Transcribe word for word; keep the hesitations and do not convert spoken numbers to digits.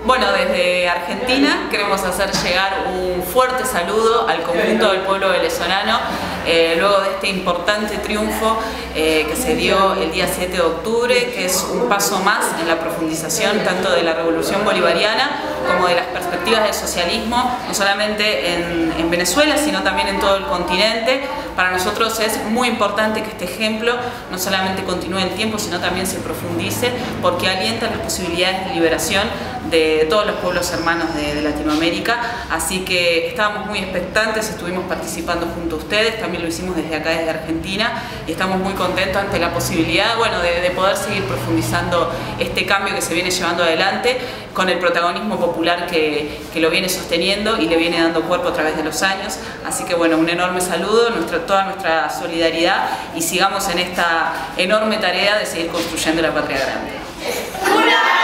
Bueno, desde Argentina queremos hacer llegar un fuerte saludo al conjunto del pueblo venezolano eh, luego de este importante triunfo eh, que se dio el día siete de octubre, que es un paso más en la profundización tanto de la revolución bolivariana como de las perspectivas del socialismo, no solamente en, en Venezuela, sino también en todo el continente. Para nosotros es muy importante que este ejemplo no solamente continúe en tiempo, sino también se profundice, porque alienta las posibilidades de liberación de todos los pueblos hermanos de, de Latinoamérica. Así que estábamos muy expectantes, estuvimos participando junto a ustedes, también lo hicimos desde acá, desde Argentina, y estamos muy contentos ante la posibilidad, bueno, de, de poder seguir profundizando este cambio que se viene llevando adelante con el protagonismo popular que, que lo viene sosteniendo y le viene dando cuerpo a través de los años. Así que bueno, un enorme saludo, nuestra, toda nuestra solidaridad, y sigamos en esta enorme tarea de seguir construyendo la patria grande.